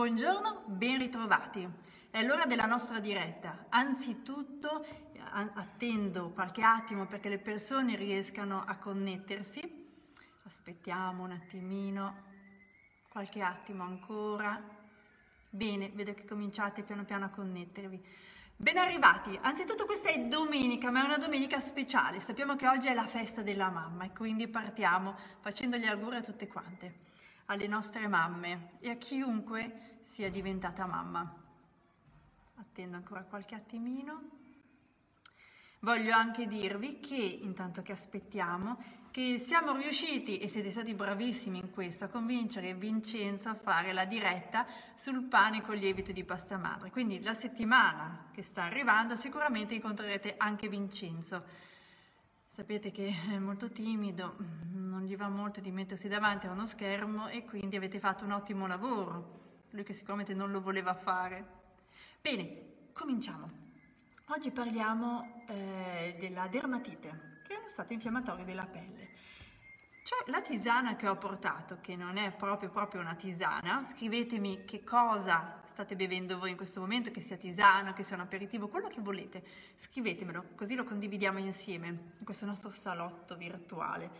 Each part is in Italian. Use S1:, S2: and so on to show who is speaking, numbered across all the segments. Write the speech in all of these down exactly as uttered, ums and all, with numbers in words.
S1: Buongiorno, ben ritrovati. È l'ora della nostra diretta. Anzitutto attendo qualche attimo perché le persone riescano a connettersi. Aspettiamo un attimino, qualche attimo ancora. Bene, vedo che cominciate piano piano a connettervi. Ben arrivati. Anzitutto questa è domenica, ma è una domenica speciale. Sappiamo che oggi è la festa della mamma e quindi partiamo facendo gli auguri a tutte quante, alle nostre mamme e a chiunque sia diventata mamma. Attendo ancora qualche attimino. Voglio anche dirvi che, intanto che aspettiamo, che siamo riusciti, e siete stati bravissimi in questo, a convincere Vincenzo a fare la diretta sul pane con lievito di pasta madre. Quindi la settimana che sta arrivando sicuramente incontrerete anche Vincenzo. Sapete che è molto timido, non gli va molto di mettersi davanti a uno schermo e quindi avete fatto un ottimo lavoro. Lui che sicuramente non lo voleva fare. Bene, cominciamo. Oggi parliamo eh, della dermatite, che è uno stato infiammatorio della pelle. C'è la tisana che ho portato, che non è proprio, proprio una tisana. Scrivetemi che cosa state bevendo voi in questo momento, che sia tisana, che sia un aperitivo, quello che volete. Scrivetemelo, così lo condividiamo insieme in questo nostro salotto virtuale.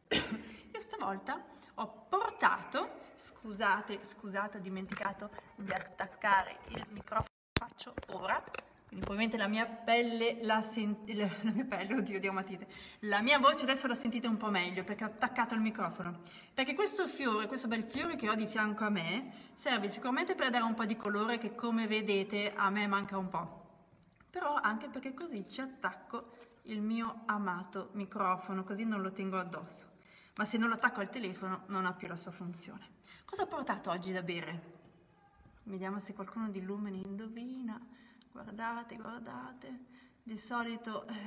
S1: Io stavolta ho portato, scusate, scusate, ho dimenticato di attaccare il microfono, faccio ora. Quindi probabilmente la mia pelle, la, senti, la, la mia pelle, oddio, dermatite, la mia voce adesso la sentite un po' meglio perché ho attaccato il microfono. Perché questo fiore, questo bel fiore che ho di fianco a me, serve sicuramente per dare un po' di colore che come vedete a me manca un po'. Però anche perché così ci attacco il mio amato microfono, così non lo tengo addosso. Ma se non lo attacco al telefono non ha più la sua funzione. Cosa ho portato oggi da bere? Vediamo se qualcuno di Lumeni indovina. Guardate, guardate, di solito eh,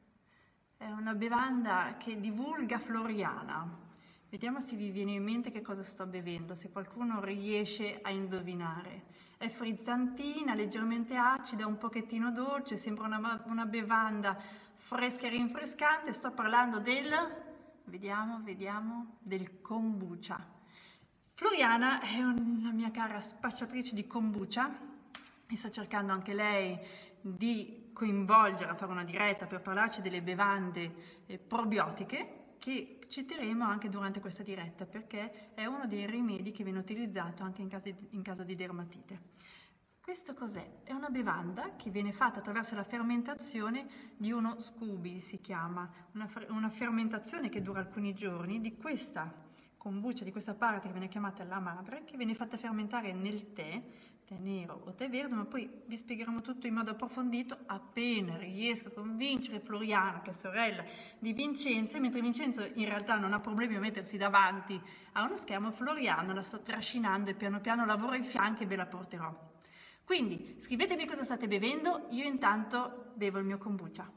S1: è una bevanda che divulga Floriana. Vediamo se vi viene in mente che cosa sto bevendo, se qualcuno riesce a indovinare. È frizzantina, leggermente acida, un pochettino dolce, sembra una, una bevanda fresca e rinfrescante. Sto parlando del, vediamo, vediamo, del kombucha. Floriana è una mia cara spacciatrice di kombucha. E sta cercando anche lei di coinvolgere, a fare una diretta per parlarci delle bevande eh, probiotiche che citeremo anche durante questa diretta perché è uno dei rimedi che viene utilizzato anche in caso di, in caso di dermatite. Questo cos'è? È una bevanda che viene fatta attraverso la fermentazione di uno SCUBY, si chiama, una, una fermentazione che dura alcuni giorni di questa kombucha, di questa parte che viene chiamata la madre, che viene fatta fermentare nel tè, tè nero o tè verde, ma poi vi spiegheremo tutto in modo approfondito appena riesco a convincere Floriana, che è sorella di Vincenzo, mentre Vincenzo in realtà non ha problemi a mettersi davanti a uno schermo, Floriana la sto trascinando e piano piano lavoro ai fianchi e ve la porterò. Quindi scrivetemi cosa state bevendo, io intanto bevo il mio kombucha.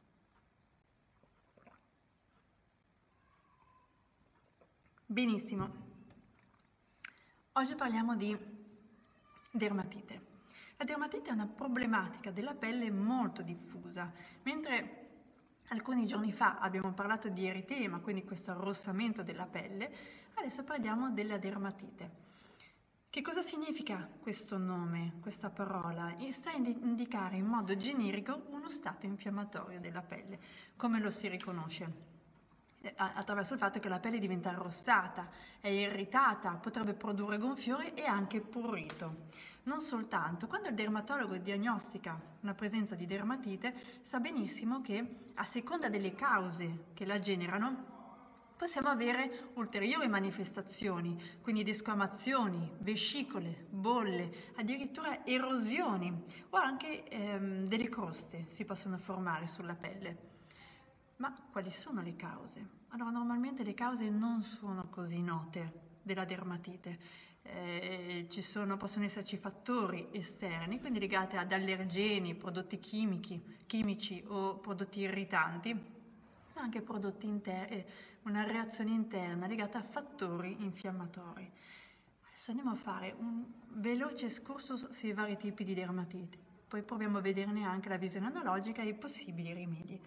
S1: Benissimo, oggi parliamo di dermatite. La dermatite è una problematica della pelle molto diffusa, mentre alcuni giorni fa abbiamo parlato di eritema, quindi questo arrossamento della pelle, adesso parliamo della dermatite. Che cosa significa questo nome, questa parola? Sta a indicare in modo generico uno stato infiammatorio della pelle. Come lo si riconosce? Attraverso il fatto che la pelle diventa arrossata, è irritata, potrebbe produrre gonfiore e anche prurito. Non soltanto, quando il dermatologo diagnostica una presenza di dermatite, sa benissimo che a seconda delle cause che la generano possiamo avere ulteriori manifestazioni, quindi desquamazioni, vescicole, bolle, addirittura erosioni o anche ehm, delle croste si possono formare sulla pelle. Ma quali sono le cause? Allora, normalmente le cause non sono così note della dermatite. Eh, ci sono, possono esserci fattori esterni, quindi legati ad allergeni, prodotti chimici, chimici o prodotti irritanti, ma anche prodotti interni, una reazione interna legata a fattori infiammatori. Adesso andiamo a fare un veloce excursus sui vari tipi di dermatite, poi proviamo a vederne anche la visione analogica e i possibili rimedi.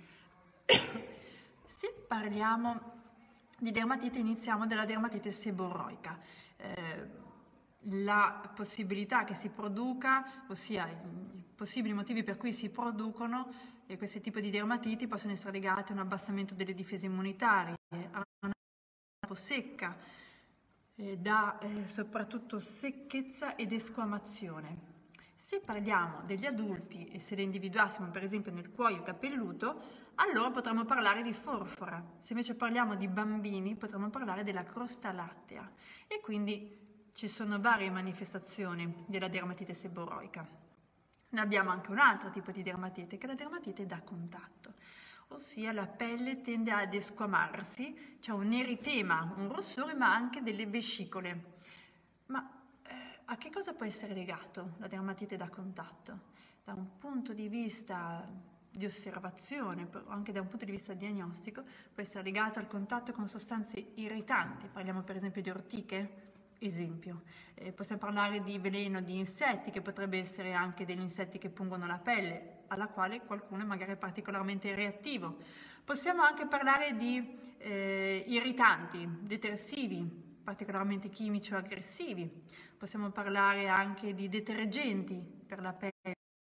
S1: Se parliamo di dermatite, iniziamo dalla dermatite seborroica. Eh, la possibilità che si produca, ossia i possibili motivi per cui si producono e questi tipi di dermatiti possono essere legati a un abbassamento delle difese immunitarie, a una po' secca, eh, da eh, soprattutto secchezza ed esquamazione. Se parliamo degli adulti e se le individuassimo per esempio nel cuoio capelluto, allora potremmo parlare di forfora. Se invece parliamo di bambini potremmo parlare della crosta lattea e quindi ci sono varie manifestazioni della dermatite seboroica. Ne abbiamo anche un altro tipo di dermatite che è la dermatite da contatto, ossia la pelle tende ad esquamarsi, c'è un eritema, un rossore ma anche delle vescicole. Ma a che cosa può essere legato la dermatite da contatto? Da un punto di vista di osservazione, anche da un punto di vista diagnostico, può essere legato al contatto con sostanze irritanti. Parliamo per esempio di ortiche, esempio. Eh, possiamo parlare di veleno di insetti, che potrebbe essere anche degli insetti che pungono la pelle, alla quale qualcuno magari è particolarmente reattivo. Possiamo anche parlare di eh, irritanti, detersivi, particolarmente chimici o aggressivi. Possiamo parlare anche di detergenti per la pelle,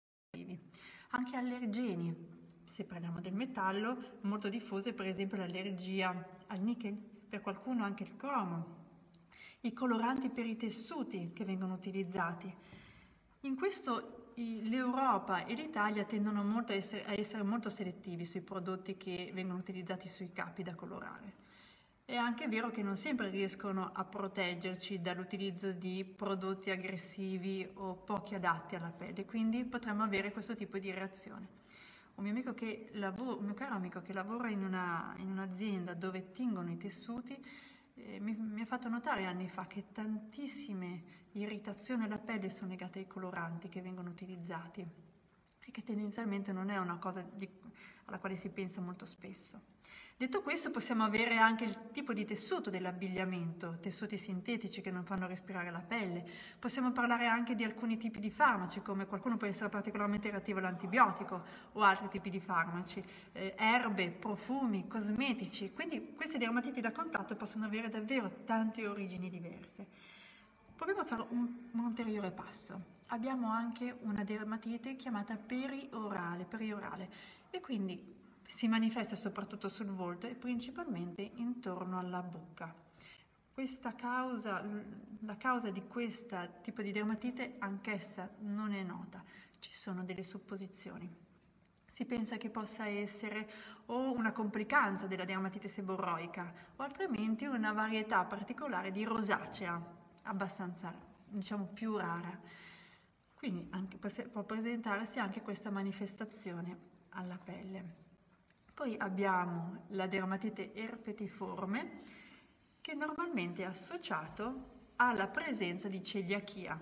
S1: anche allergeni. Se parliamo del metallo, molto diffusa è per esempio l'allergia al nichel, per qualcuno anche il cromo. I coloranti per i tessuti che vengono utilizzati. In questo l'Europa e l'Italia tendono molto a essere, a essere molto selettivi sui prodotti che vengono utilizzati sui capi da colorare. È anche vero che non sempre riescono a proteggerci dall'utilizzo di prodotti aggressivi o pochi adatti alla pelle, quindi potremmo avere questo tipo di reazione. Un mio, amico che lavora, un mio caro amico che lavora in, una, in un'azienda dove tingono i tessuti eh, mi, mi ha fatto notare anni fa che tantissime irritazioni alla pelle sono legate ai coloranti che vengono utilizzati e che tendenzialmente non è una cosa di, alla quale si pensa molto spesso. Detto questo, possiamo avere anche il tipo di tessuto dell'abbigliamento, tessuti sintetici che non fanno respirare la pelle. Possiamo parlare anche di alcuni tipi di farmaci, come qualcuno può essere particolarmente reattivo all'antibiotico o altri tipi di farmaci, eh, erbe, profumi, cosmetici. Quindi queste dermatiti da contatto possono avere davvero tante origini diverse. Proviamo a fare un, un ulteriore passo. Abbiamo anche una dermatite chiamata periorale, periorale e quindi si manifesta soprattutto sul volto e principalmente intorno alla bocca. Questa causa, la causa di questo tipo di dermatite anch'essa non è nota, ci sono delle supposizioni. Si pensa che possa essere o una complicanza della dermatite seborroica o altrimenti una varietà particolare di rosacea, abbastanza, diciamo, più rara. Quindi anche, può presentarsi anche questa manifestazione alla pelle. Poi abbiamo la dermatite erpetiforme, che normalmente è associato alla presenza di celiachia.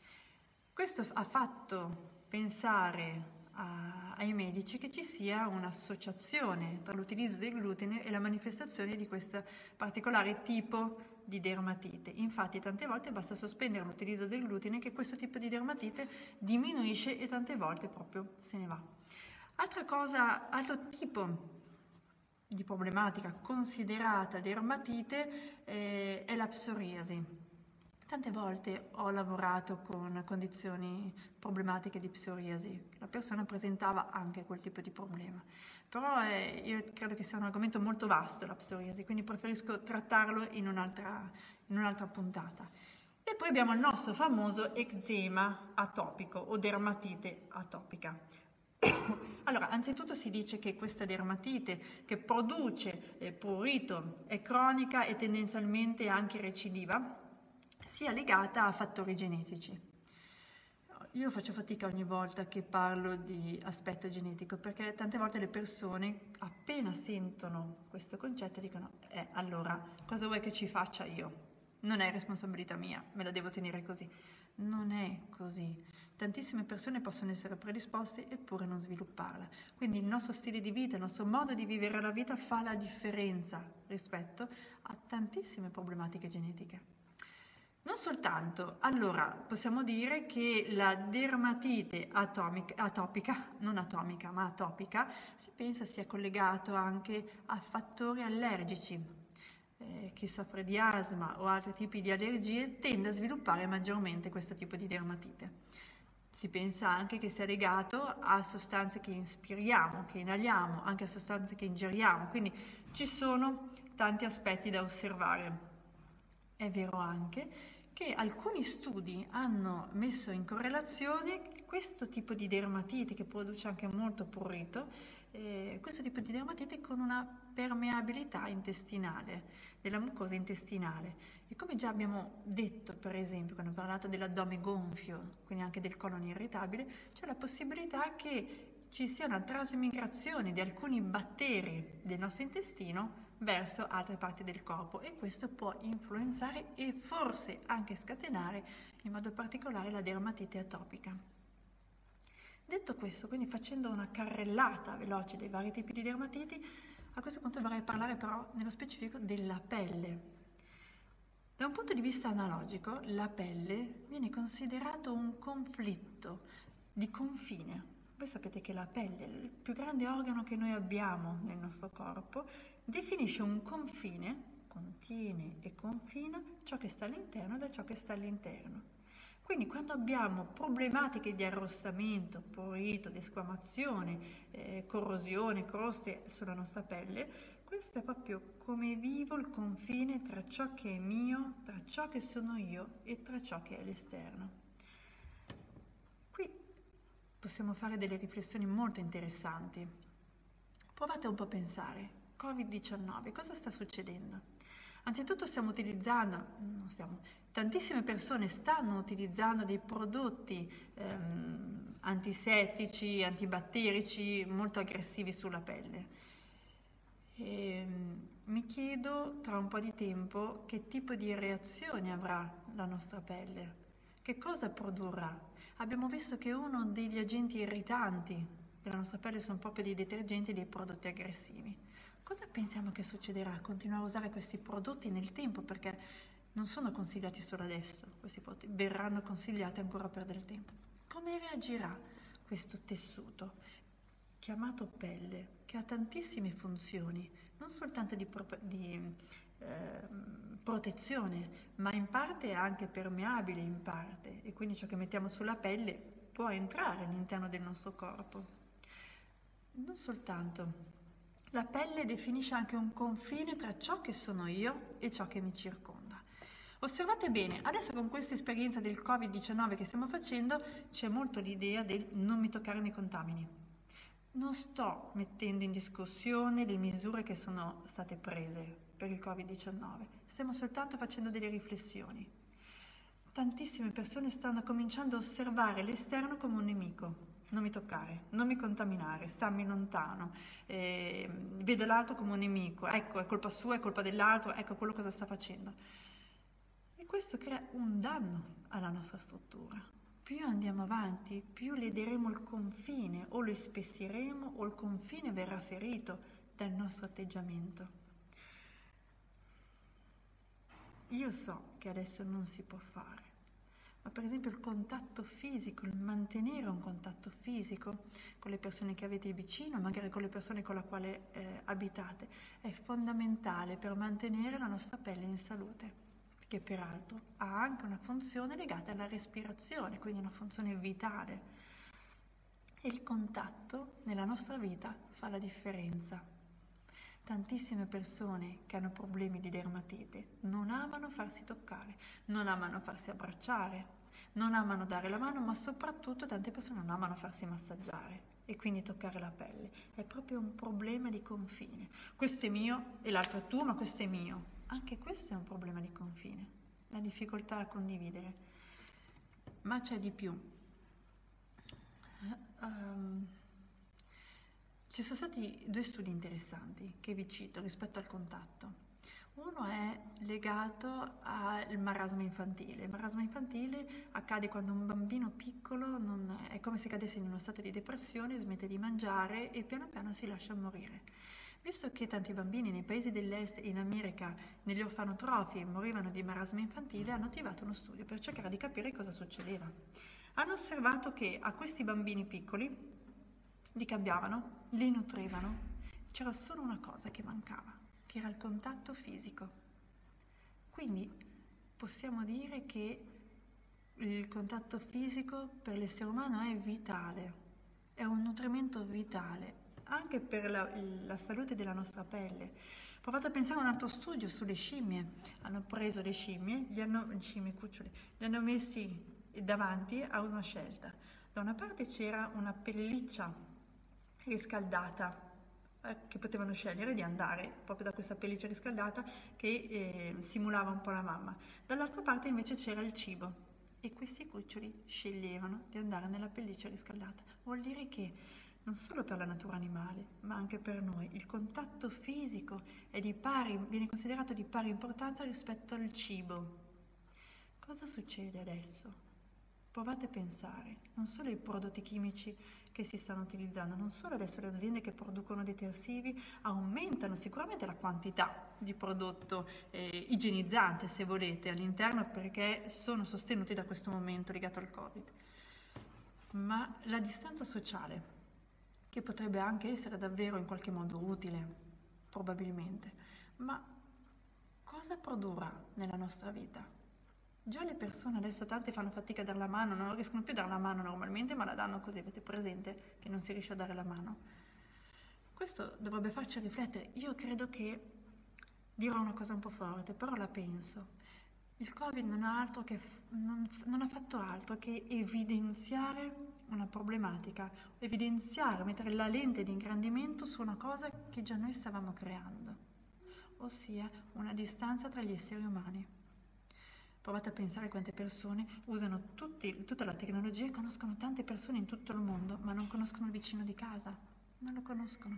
S1: Questo ha fatto pensare a, ai medici che ci sia un'associazione tra l'utilizzo del glutine e la manifestazione di questo particolare tipo di dermatite. Infatti tante volte basta sospendere l'utilizzo del glutine che questo tipo di dermatite diminuisce e tante volte proprio se ne va. Altra cosa, altro tipo di problematica considerata dermatite eh, è la psoriasi. Tante volte ho lavorato con condizioni problematiche di psoriasi, la persona presentava anche quel tipo di problema, però eh, io credo che sia un argomento molto vasto la psoriasi, quindi preferisco trattarlo in un'altra, in un'altra puntata. E poi abbiamo il nostro famoso eczema atopico o dermatite atopica. Allora, anzitutto si dice che questa dermatite che produce eh, prurito è cronica e tendenzialmente anche recidiva, sia legata a fattori genetici. Io faccio fatica ogni volta che parlo di aspetto genetico perché tante volte le persone appena sentono questo concetto dicono eh, allora cosa vuoi che ci faccia io? Non è responsabilità mia, me la devo tenere così. Non è così. Tantissime persone possono essere predisposte eppure non svilupparla. Quindi il nostro stile di vita, il nostro modo di vivere la vita fa la differenza rispetto a tantissime problematiche genetiche. Non soltanto, allora possiamo dire che la dermatite atomica, atopica, non atomica ma atopica, si pensa sia collegato anche a fattori allergici. eh, chi soffre di asma o altri tipi di allergie tende a sviluppare maggiormente questo tipo di dermatite. Si pensa anche che sia legato a sostanze che inspiriamo, che inaliamo, anche a sostanze che ingeriamo, quindi ci sono tanti aspetti da osservare. È vero anche che alcuni studi hanno messo in correlazione questo tipo di dermatite, che produce anche molto prurito, eh, questo tipo di dermatite con una permeabilità intestinale, della mucosa intestinale. E come già abbiamo detto, per esempio, quando abbiamo parlato dell'addome gonfio, quindi anche del colon irritabile, c'è la possibilità che ci sia una trasmigrazione di alcuni batteri del nostro intestino verso altre parti del corpo, e questo può influenzare e forse anche scatenare in modo particolare la dermatite atopica. Detto questo, quindi facendo una carrellata veloce dei vari tipi di dermatiti, a questo punto vorrei parlare però nello specifico della pelle. Da un punto di vista analogico, la pelle viene considerato un conflitto di confine. Voi sapete che la pelle, il più grande organo che noi abbiamo nel nostro corpo, definisce un confine, contiene e confina ciò che sta all'interno da ciò che sta all'interno. Quindi quando abbiamo problematiche di arrossamento, prurito, desquamazione, eh, corrosione, croste sulla nostra pelle, questo è proprio come vivo il confine tra ciò che è mio, tra ciò che sono io e tra ciò che è l'esterno. Qui possiamo fare delle riflessioni molto interessanti. Provate un po' a pensare, covid diciannove, cosa sta succedendo? Anzitutto stiamo utilizzando, non stiamo, tantissime persone stanno utilizzando dei prodotti ehm, antisettici, antibatterici molto aggressivi sulla pelle. E, mi chiedo tra un po' di tempo che tipo di reazione avrà la nostra pelle, che cosa produrrà. Abbiamo visto che uno degli agenti irritanti della nostra pelle sono proprio dei detergenti e dei prodotti aggressivi. Cosa pensiamo che succederà? Continuare a usare questi prodotti nel tempo, perché non sono consigliati solo adesso, questi prodotti verranno consigliati ancora per del tempo. Come reagirà questo tessuto chiamato pelle, che ha tantissime funzioni, non soltanto di, pro- di eh, protezione, ma in parte è anche permeabile in parte, e quindi ciò che mettiamo sulla pelle può entrare all'interno del nostro corpo. Non soltanto. La pelle definisce anche un confine tra ciò che sono io e ciò che mi circonda. Osservate bene, adesso con questa esperienza del covid diciannove che stiamo facendo c'è molto l'idea del non mi toccare, mi contamini. Non sto mettendo in discussione le misure che sono state prese per il covid diciannove, stiamo soltanto facendo delle riflessioni. Tantissime persone stanno cominciando a osservare l'esterno come un nemico. Non mi toccare, non mi contaminare, stammi lontano, eh, vedo l'altro come un nemico, ecco è colpa sua, è colpa dell'altro, ecco quello cosa sta facendo. E questo crea un danno alla nostra struttura. Più andiamo avanti, più lederemo il confine, o lo ispessiremo o il confine verrà ferito dal nostro atteggiamento. Io so che adesso non si può fare, ma per esempio il contatto fisico, il mantenere un contatto fisico con le persone che avete vicino, magari con le persone con le quali eh, abitate, è fondamentale per mantenere la nostra pelle in salute, che peraltro ha anche una funzione legata alla respirazione, quindi una funzione vitale. E il contatto nella nostra vita fa la differenza. Tantissime persone che hanno problemi di dermatite non amano farsi toccare, non amano farsi abbracciare, non amano dare la mano, ma soprattutto tante persone non amano farsi massaggiare e quindi toccare la pelle. È proprio un problema di confine. Questo è mio e l'altro è tuo, ma questo è mio. Anche questo è un problema di confine, la difficoltà a condividere. Ma c'è di più. Um, ci sono stati due studi interessanti che vi cito rispetto al contatto. Uno è legato al marasma infantile. Il marasma infantile accade quando un bambino piccolo non è, è come se cadesse in uno stato di depressione, smette di mangiare e piano piano si lascia morire. Visto che tanti bambini nei paesi dell'est e in America, negli orfanotrofi, morivano di marasma infantile, hanno attivato uno studio per cercare di capire cosa succedeva. Hanno osservato che a questi bambini piccoli li cambiavano, li nutrivano, c'era solo una cosa che mancava, che era il contatto fisico. Quindi possiamo dire che il contatto fisico per l'essere umano è vitale, è un nutrimento vitale, anche per la, la salute della nostra pelle. Provate a pensare a un altro studio sulle scimmie. Hanno preso le scimmie, gli hanno, scimmie cuccioli, li hanno messi davanti a una scelta. Da una parte c'era una pelliccia riscaldata, eh, che potevano scegliere di andare proprio da questa pelliccia riscaldata che eh, simulava un po' la mamma. Dall'altra parte invece c'era il cibo e questi cuccioli sceglievano di andare nella pelliccia riscaldata. Vuol dire che non solo per la natura animale, ma anche per noi, il contatto fisico è di pari, viene considerato di pari importanza rispetto al cibo. Cosa succede adesso? Provate a pensare, non solo ai prodotti chimici che si stanno utilizzando, non solo adesso le aziende che producono detersivi aumentano sicuramente la quantità di prodotto eh, igienizzante, se volete, all'interno perché sono sostenuti da questo momento legato al Covid, ma la distanza sociale, che potrebbe anche essere davvero in qualche modo utile, probabilmente, ma cosa produrrà nella nostra vita? Già le persone adesso tante fanno fatica a dare la mano, non riescono più a dare la mano normalmente, ma la danno così, avete presente che non si riesce a dare la mano? Questo dovrebbe farci riflettere. Io credo che dirò una cosa un po' forte, però la penso. Il Covid non ha, altro che, non, non ha fatto altro che evidenziare una problematica, evidenziare, mettere la lente di ingrandimento su una cosa che già noi stavamo creando, ossia una distanza tra gli esseri umani. Provate a pensare quante persone usano tutti, tutta la tecnologia e conoscono tante persone in tutto il mondo, ma non conoscono il vicino di casa, non lo conoscono.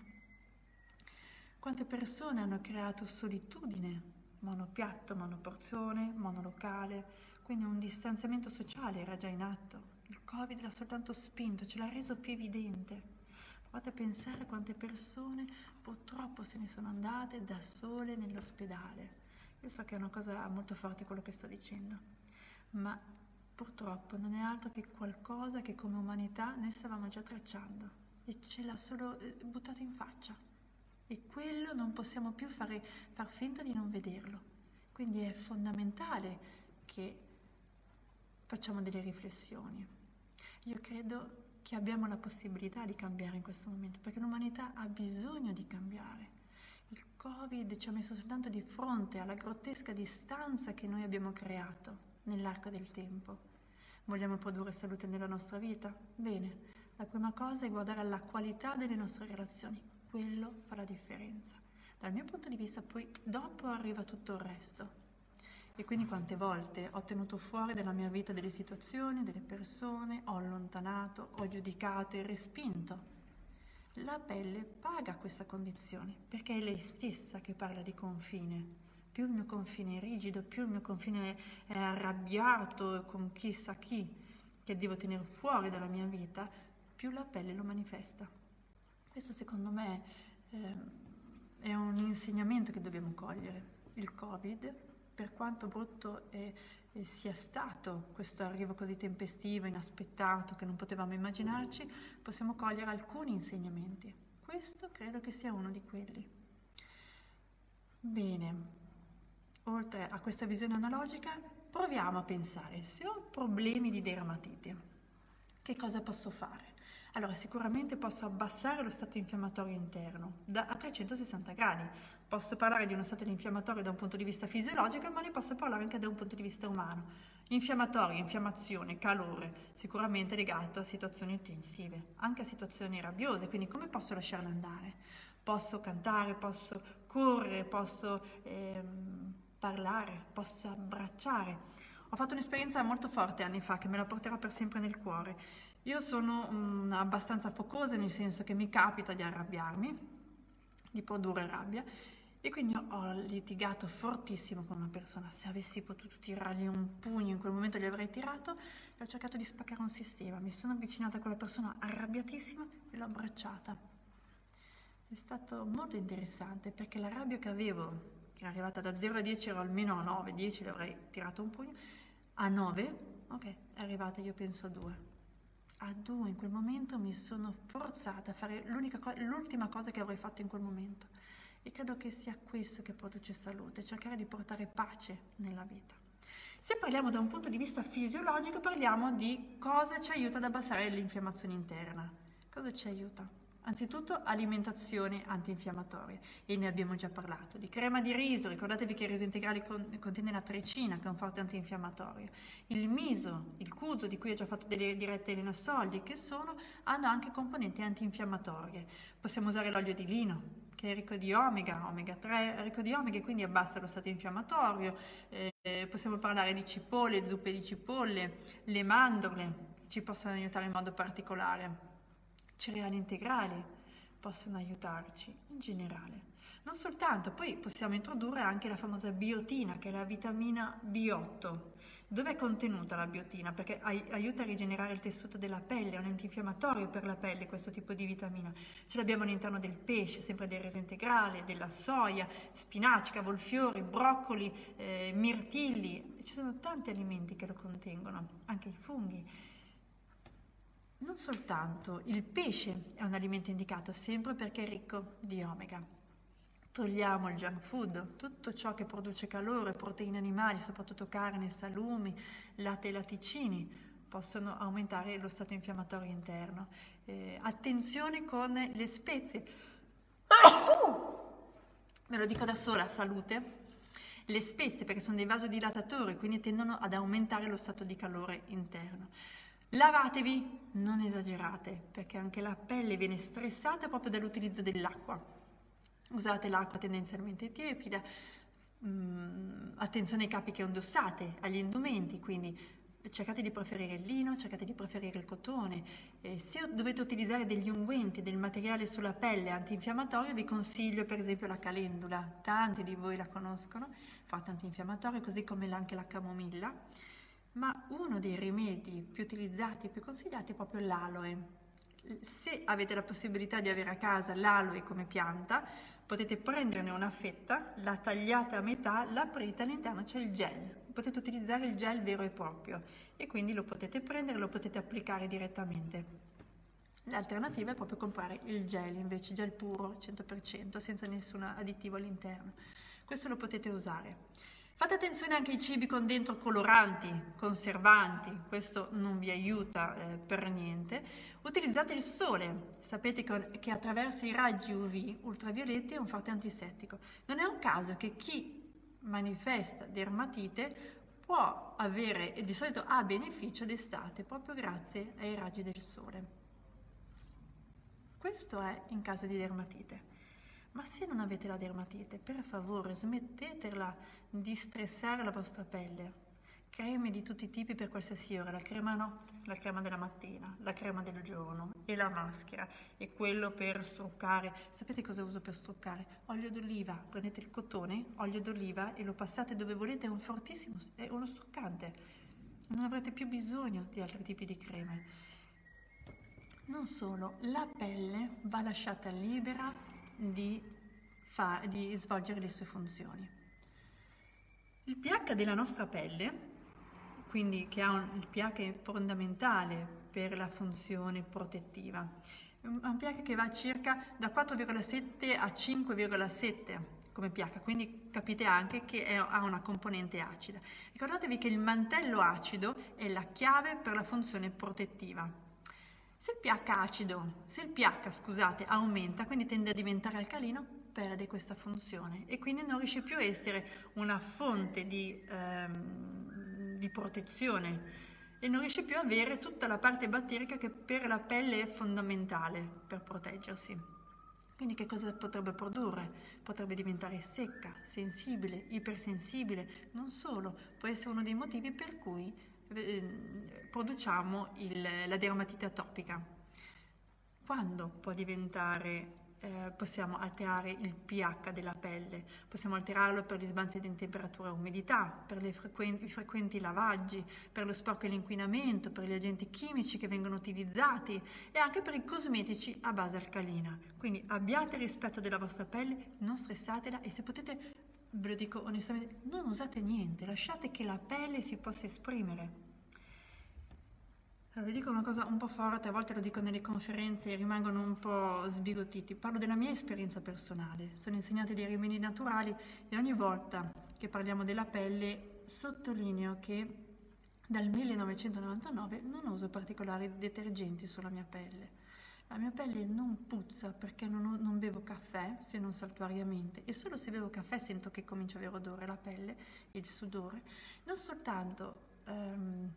S1: Quante persone hanno creato solitudine, monopiatto, monoporzione, monolocale, quindi un distanziamento sociale era già in atto. Il Covid l'ha soltanto spinto, ce l'ha reso più evidente. Provate a pensare quante persone purtroppo se ne sono andate da sole nell'ospedale. Io so che è una cosa molto forte quello che sto dicendo, ma purtroppo non è altro che qualcosa che come umanità noi stavamo già tracciando e ce l'ha solo buttato in faccia. E quello non possiamo più fare, far finta di non vederlo. Quindi è fondamentale che facciamo delle riflessioni. Io credo che abbiamo la possibilità di cambiare in questo momento, perché l'umanità ha bisogno di cambiare. Il Covid ci ha messo soltanto di fronte alla grottesca distanza che noi abbiamo creato nell'arco del tempo. Vogliamo produrre salute nella nostra vita? Bene, la prima cosa è guardare alla qualità delle nostre relazioni. Quello fa la differenza. Dal mio punto di vista poi dopo arriva tutto il resto. E quindi quante volte ho tenuto fuori dalla mia vita delle situazioni, delle persone, ho allontanato, ho giudicato e respinto. La pelle paga questa condizione perché è lei stessa che parla di confine. Più il mio confine è rigido, più il mio confine è arrabbiato con chissà chi che devo tenere fuori dalla mia vita, più la pelle lo manifesta. Questo secondo me eh, è un insegnamento che dobbiamo cogliere. Il Covid, per quanto brutto è, è sia stato questo arrivo così tempestivo, inaspettato, che non potevamo immaginarci, possiamo cogliere alcuni insegnamenti. Questo credo che sia uno di quelli. Bene, oltre a questa visione analogica, proviamo a pensare, se ho problemi di dermatite, che cosa posso fare? Allora, sicuramente posso abbassare lo stato infiammatorio interno da, a trecentosessanta gradi. Posso parlare di uno stato infiammatorio da un punto di vista fisiologico, ma ne posso parlare anche da un punto di vista umano. Infiammatorio, infiammazione, calore, sicuramente legato a situazioni tensive, anche a situazioni rabbiose, quindi come posso lasciarle andare? Posso cantare, posso correre, posso ehm, parlare, posso abbracciare. Ho fatto un'esperienza molto forte anni fa che me la porterò per sempre nel cuore. Io sono um, abbastanza focosa, nel senso che mi capita di arrabbiarmi, di produrre rabbia, e quindi ho litigato fortissimo con una persona. Se avessi potuto tirargli un pugno in quel momento gli avrei tirato, e ho cercato di spaccare un sistema. Mi sono avvicinata a quella persona arrabbiatissima e l'ho abbracciata. È stato molto interessante perché la rabbia che avevo, che era arrivata da zero a dieci, ero almeno a nove, dieci, le avrei tirato un pugno, a nove, ok, è arrivata io penso a due. A due in quel momento mi sono forzata a fare l'unica co- l'ultima cosa che avrei fatto in quel momento. E credo che sia questo che produce salute, cercare di portare pace nella vita. Se parliamo da un punto di vista fisiologico, parliamo di cosa ci aiuta ad abbassare l'infiammazione interna. Cosa ci aiuta? Anzitutto alimentazione antinfiammatoria, e ne abbiamo già parlato. Di crema di riso, ricordatevi che il riso integrale con, contiene la tricina, che è un forte antinfiammatorio. Il miso, il kuzo, di cui ho già fatto delle dirette Elena Soldi, che sono, hanno anche componenti antinfiammatorie. Possiamo usare l'olio di lino, che è ricco di omega, omega tre, è ricco di omega e quindi abbassa lo stato infiammatorio. Eh, possiamo parlare di cipolle, zuppe di cipolle, le mandorle ci possono aiutare in modo particolare. Cereali integrali possono aiutarci in generale. Non soltanto, poi possiamo introdurre anche la famosa biotina, che è la vitamina B otto. Dove è contenuta la biotina? Perché aiuta a rigenerare il tessuto della pelle, è un antinfiammatorio per la pelle questo tipo di vitamina. Ce l'abbiamo all'interno del pesce, sempre del riso integrale, della soia, spinaci, cavolfiori, broccoli, eh, mirtilli. Ci sono tanti alimenti che lo contengono, anche i funghi. Non soltanto, il pesce è un alimento indicato sempre perché è ricco di omega. Togliamo il junk food, tutto ciò che produce calore, proteine animali, soprattutto carne, salumi, latte e latticini, possono aumentare lo stato infiammatorio interno. Eh, attenzione con le spezie. Me lo dico da sola, salute. Le spezie, perché sono dei vasodilatatori, quindi tendono ad aumentare lo stato di calore interno. Lavatevi, non esagerate, perché anche la pelle viene stressata proprio dall'utilizzo dell'acqua. Usate l'acqua tendenzialmente tiepida, mm, attenzione ai capi che indossate, agli indumenti, quindi cercate di preferire il lino, cercate di preferire il cotone. Eh, se dovete utilizzare degli unguenti, del materiale sulla pelle antinfiammatorio, vi consiglio per esempio la calendula, tanti di voi la conoscono, forte antinfiammatorio, così come anche la camomilla. Ma uno dei rimedi più utilizzati e più consigliati è proprio l'aloe. Se avete la possibilità di avere a casa l'aloe come pianta, potete prenderne una fetta, la tagliate a metà, l'aprite, all'interno c'è il gel. Potete utilizzare il gel vero e proprio e quindi lo potete prendere e lo potete applicare direttamente. L'alternativa è proprio comprare il gel, invece gel puro, cento per cento, senza nessun additivo all'interno. Questo lo potete usare. Fate attenzione anche ai cibi con dentro coloranti, conservanti, questo non vi aiuta eh, per niente. Utilizzate il sole, sapete che, che attraverso i raggi U V ultravioletti è un forte antisettico. Non è un caso che chi manifesta dermatite può avere, e di solito ha beneficio d'estate, proprio grazie ai raggi del sole. Questo è in caso di dermatite. Ma se non avete la dermatite, per favore smettetela di stressare la vostra pelle. Creme di tutti i tipi per qualsiasi ora, la crema notte, la crema della mattina, la crema del giorno e la maschera e quello per struccare. Sapete cosa uso per struccare? Olio d'oliva, prendete il cotone, olio d'oliva e lo passate dove volete, è un fortissimo, è uno struccante. Non avrete più bisogno di altri tipi di creme. Non solo, la pelle va lasciata libera Di, fa, di svolgere le sue funzioni. Il pH della nostra pelle, quindi che ha un, il pH è fondamentale per la funzione protettiva, è un, un pH che va circa da quattro virgola sette a cinque virgola sette come pH, quindi capite anche che è, ha una componente acida. Ricordatevi che il mantello acido è la chiave per la funzione protettiva. Se il pH acido, se il pH, scusate, aumenta, quindi tende a diventare alcalino, perde questa funzione e quindi non riesce più a essere una fonte di, ehm, di protezione e non riesce più a avere tutta la parte batterica che per la pelle è fondamentale per proteggersi. Quindi che cosa potrebbe produrre? Potrebbe diventare secca, sensibile, ipersensibile, non solo, può essere uno dei motivi per cui produciamo il, la dermatite atopica. Quando può diventare, eh, possiamo alterare il pH della pelle, possiamo alterarlo per gli sbalzi di temperatura e umidità, per le frequenti, i frequenti lavaggi, per lo sporco e l'inquinamento, per gli agenti chimici che vengono utilizzati e anche per i cosmetici a base alcalina. Quindi abbiate rispetto della vostra pelle, non stressatela e se potete, ve lo dico onestamente, non usate niente, lasciate che la pelle si possa esprimere. Allora, vi dico una cosa un po' forte, a volte lo dico nelle conferenze e rimangono un po' sbigottiti. Parlo della mia esperienza personale. Sono insegnante di rimedi naturali e ogni volta che parliamo della pelle sottolineo che dal millenovecentonovantanove non uso particolari detergenti sulla mia pelle. La mia pelle non puzza perché non, non bevo caffè, se non saltuariamente, e solo se bevo caffè sento che comincia a avere odore la pelle e il sudore. Non soltanto... Um,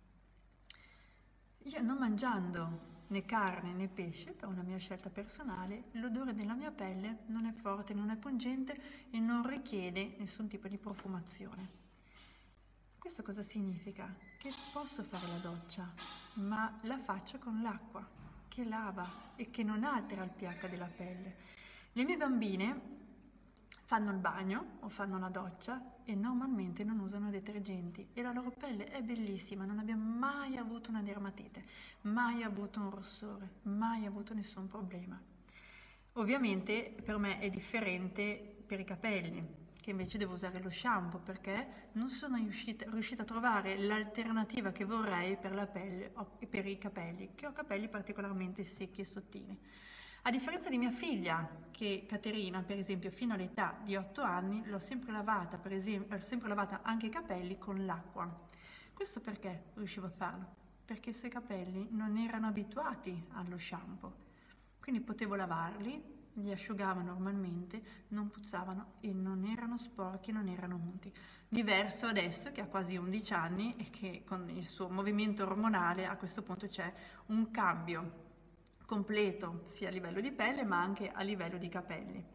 S1: Io non mangiando né carne né pesce, per una mia scelta personale, l'odore della mia pelle non è forte, non è pungente e non richiede nessun tipo di profumazione. Questo cosa significa? Che posso fare la doccia, ma la faccio con l'acqua, che lava e che non altera il pH della pelle. Le mie bambine fanno il bagno o fanno la doccia e normalmente non usano detergenti e la loro pelle è bellissima, non abbiamo mai avuto una dermatite, mai avuto un rossore, mai avuto nessun problema. Ovviamente per me è differente per i capelli, che invece devo usare lo shampoo perché non sono riuscita, riuscita a trovare l'alternativa che vorrei per la pelle e per i capelli, che ho capelli particolarmente secchi e sottili. A differenza di mia figlia, che Caterina, per esempio, fino all'età di otto anni, l'ho sempre lavata, per esempio, ho sempre lavata anche i capelli con l'acqua. Questo perché riuscivo a farlo? Perché i suoi capelli non erano abituati allo shampoo. Quindi potevo lavarli, li asciugavo normalmente, non puzzavano e non erano sporchi, non erano unti. Diverso adesso che ha quasi undici anni e che con il suo movimento ormonale a questo punto c'è un cambio completo sia a livello di pelle ma anche a livello di capelli.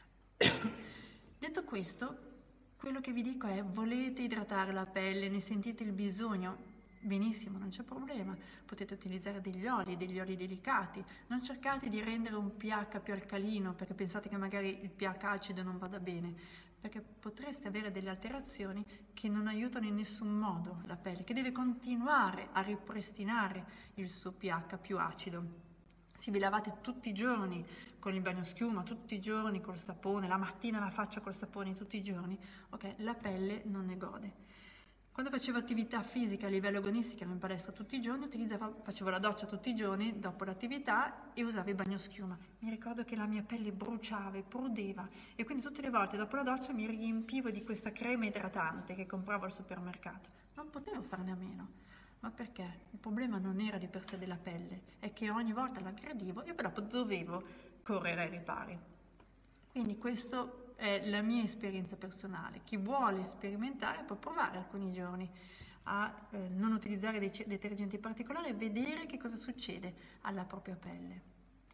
S1: Detto questo, quello che vi dico è: volete idratare la pelle, ne sentite il bisogno? Benissimo, non c'è problema, potete utilizzare degli oli, degli oli delicati, non cercate di rendere un pH più alcalino perché pensate che magari il pH acido non vada bene, perché potreste avere delle alterazioni che non aiutano in nessun modo la pelle, che deve continuare a ripristinare il suo pH più acido. Se vi lavate tutti i giorni con il bagnoschiuma, tutti i giorni col sapone, la mattina la faccia col sapone tutti i giorni, ok, la pelle non ne gode. Quando facevo attività fisica a livello agonistico, ero in palestra tutti i giorni, utilizzavo, facevo la doccia tutti i giorni dopo l'attività e usavo il bagnoschiuma. Mi ricordo che la mia pelle bruciava e prudeva e quindi tutte le volte dopo la doccia mi riempivo di questa crema idratante che compravo al supermercato. Non potevo farne a meno. Ma perché? Il problema non era di per sé della pelle, è che ogni volta l'aggredivo e poi dopo dovevo correre ai ripari. Quindi questa è la mia esperienza personale. Chi vuole sperimentare può provare alcuni giorni a eh, non utilizzare dei detergenti particolari e vedere che cosa succede alla propria pelle.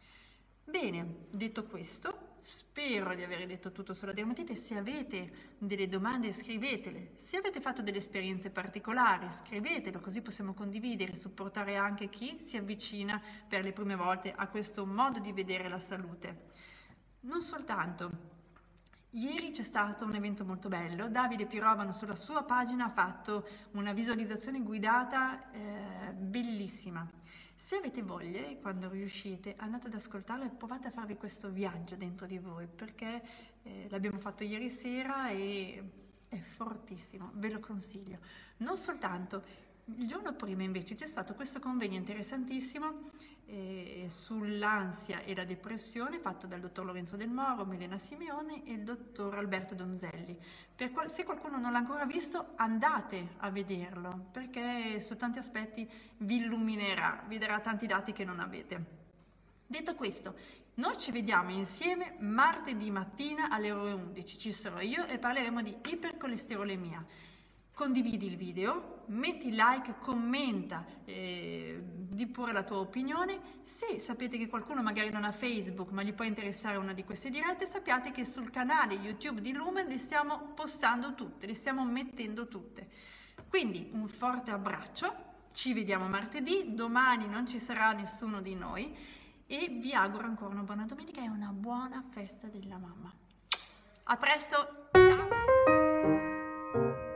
S1: Bene, detto questo, spero di aver detto tutto sulla dermatite. Se avete delle domande scrivetele, se avete fatto delle esperienze particolari scrivetelo, così possiamo condividere e supportare anche chi si avvicina per le prime volte a questo modo di vedere la salute. Non soltanto. Ieri c'è stato un evento molto bello, Davide Pirovano sulla sua pagina ha fatto una visualizzazione guidata eh, bellissima. Se avete voglia, quando riuscite, andate ad ascoltarla e provate a farvi questo viaggio dentro di voi, perché eh, l'abbiamo fatto ieri sera e è fortissimo, ve lo consiglio. Non soltanto, il giorno prima invece c'è stato questo convegno interessantissimo eh, sull'ansia e la depressione fatto dal dottor Lorenzo Del Moro, Milena Simeone e il dottor Alberto Donzelli. Per qual- se qualcuno non l'ha ancora visto, andate a vederlo, perché su tanti aspetti vi illuminerà, vi darà tanti dati che non avete. Detto questo, noi ci vediamo insieme martedì mattina alle ore undici, ci sarò io e parleremo di ipercolesterolemia. Condividi il video, metti like, commenta, eh, di pure la tua opinione. Se sapete che qualcuno magari non ha Facebook ma gli può interessare una di queste dirette, sappiate che sul canale YouTube di Lumen le stiamo postando tutte, le stiamo mettendo tutte. Quindi un forte abbraccio, ci vediamo martedì, domani non ci sarà nessuno di noi e vi auguro ancora una buona domenica e una buona festa della mamma. A presto, ciao!